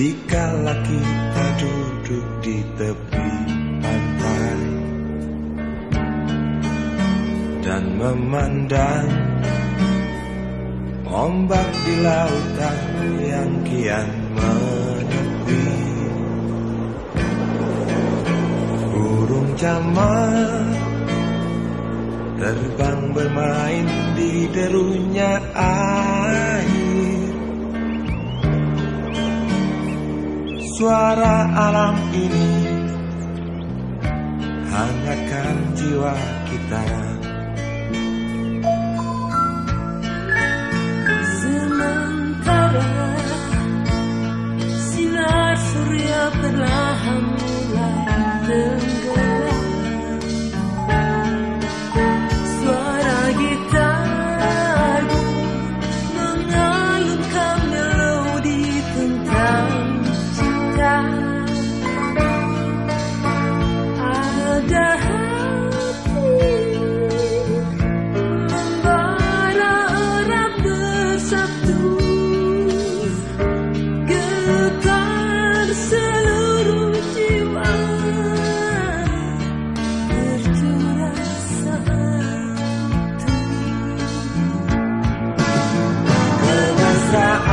Dikala kita duduk di tepi pantai dan memandang ombak di lautan yang kian menepi, burung camar terbang bermain di derunya air. Suara alam ini hangatkan jiwa kita. Sementara sinar surya perlahan mulai tenggelam, suara gitar mengalunkan melodi tentang cinta. Ada hati membara erat bersatu, getar seluruh jiwa tercurah satu. Kemesraan